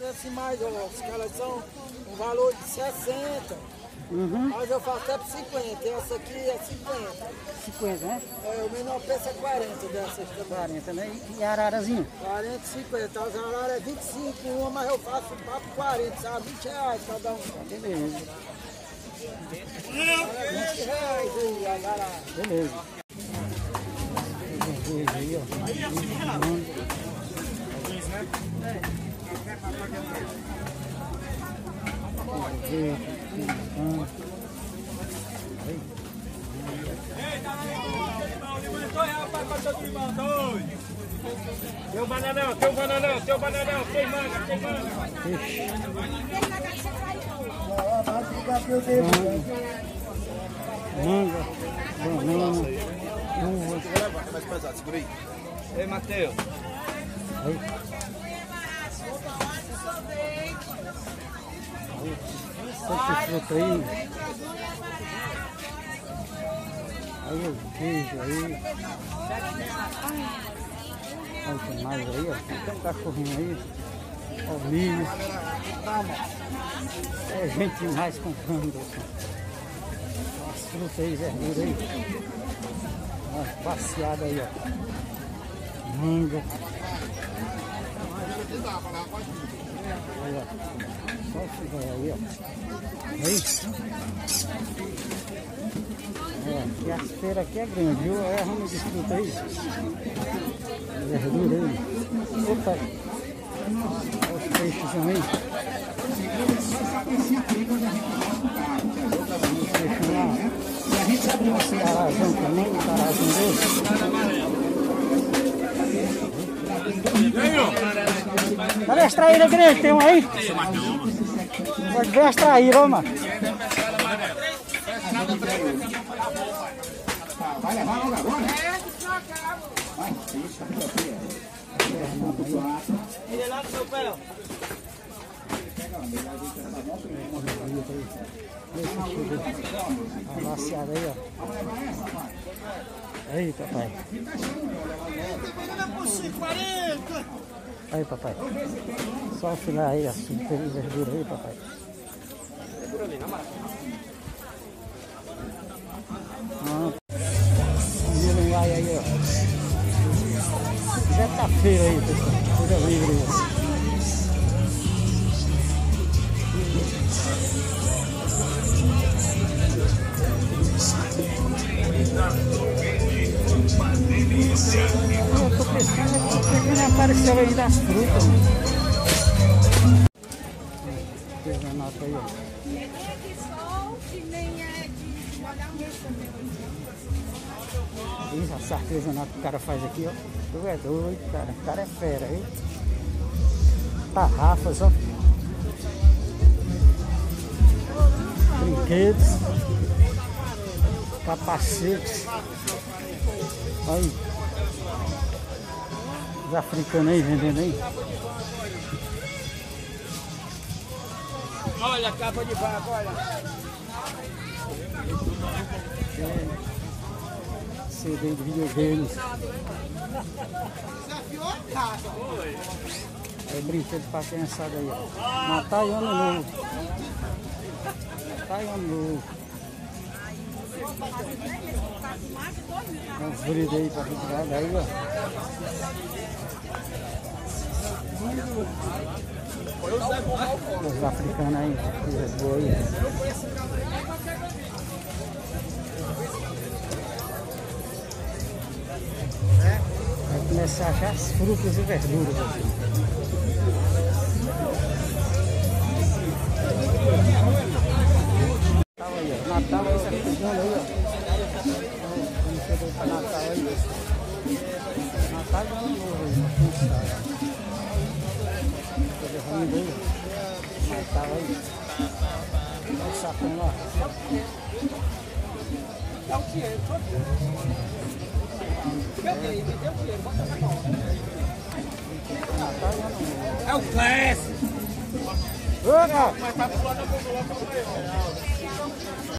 assim mais, ó, os caras são um valor de 60. Mas eu faço até por 50. Essa aqui é 50. 50, né? É, o menor preço é 40 dessas também. 40, né? E a ararazinha? 40, 50. As araras é 25 uma, mas eu faço papo 40, sabe? 20 reais cada um. Beleza. 20 reais aí, as araras. Beleza. Aí, ó. Tem um bananão, tem um bananão, tem um bananão, tem manga, tem manga. Manga, banana, uva. É mais pesado, segura aí. Ei, Matheus. Aí. Quanto fruta aí? Aí o queijo aí. Olha tem mais aí, ó. Tem um cachorrinho aí. Ó, o milho. É gente mais comprando. As frutas aí, verdura aí. Ó, passeada aí, ó. Manga. Aí, ó. Só o filé aí, ó. Aí. É, e as feiras aqui é grande, viu? É rumo de fruta aí. Verdura aí. Opa! Olha os peixes aí. Peixe lá. Esse carazão também, o carazão desse. Cadê as traíras grandes? Tem um aí? Pode ver as traíras, ó, mano. Vai levar logo agora? Vai, deixa Ele lá no seu pé, ó. Amaciada aí, ó. Aí, papai. Aí, papai. Só o filé aí, ó. Tem verdura aí, papai. Milho aí, ó. Já tá feio aí, pessoal. Feira livre aí. Eu tô pensando que não apareceu ainda as frutas. Artesanato aí, ó. Nem é de sol, que nem é de molhar muito também. Isso, essa artesanato que o cara faz aqui, ó. Tu é doido, cara. O cara é fera, hein? Tarrafas, ó. Brinquedos. Capacetes. Aí. Os africanos aí vendendo aí. Olha a capa de vaca, olha. CD de videogames. É brinquedo pra criançada aí, ó. Natal e Ano Novo. Natal e Ano Novo. Uns brindes aí pra retirada aí, ó. Os africanos aí, coisa boa aí. Vai começar a achar as frutas e verduras aqui. Natal aí, ó. Natal aí, tá chegando aí, ó. Vamos chegar pra Natal aí. Natal e Ano Novo aí, pra pensar. Coisa ruim aí, ó. Natal aí. Olha o sacão lá. Dá o dinheiro, por favor. É o Clécio. Ô, cara! Mas tá pulando a bomba lá pra